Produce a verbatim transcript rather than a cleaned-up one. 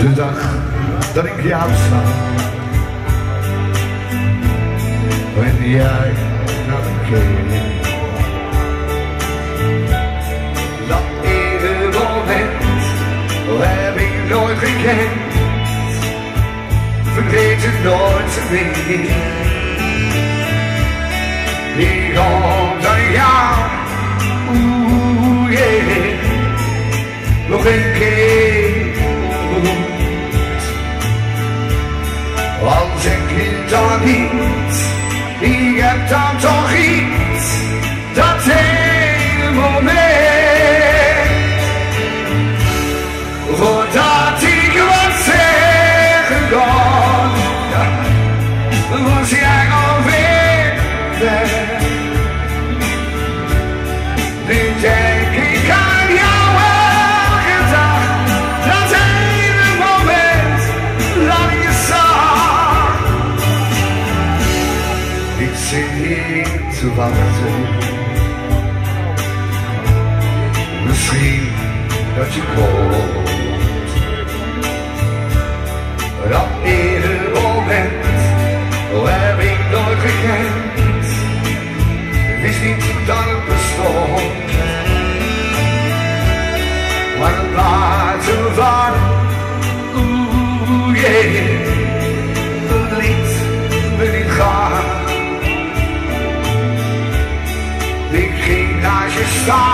De dag dat ik jou zag en jij naar me keek, dat ieder moment heb ik nooit gekend, vergeet het nooit meer. Ik hoop dat ik jou, oeh yeah, nog een keer ontmoet. Al zeg ik dan niet, ik heb dan toch iets, dat ene moment, voordat ik wat zeggen kon, was jij alweer weg. Nu denk ik aan jou elke dag, dat ene moment dat ik je zag. Ik zit hier te wachten, misschien dat je komt. Dat ieder moment heb ik nooit gekend, wist niet dat het bestond. Maar het laten van, oeh yeah, het liet me niet gaan. Ik ging naast je staan.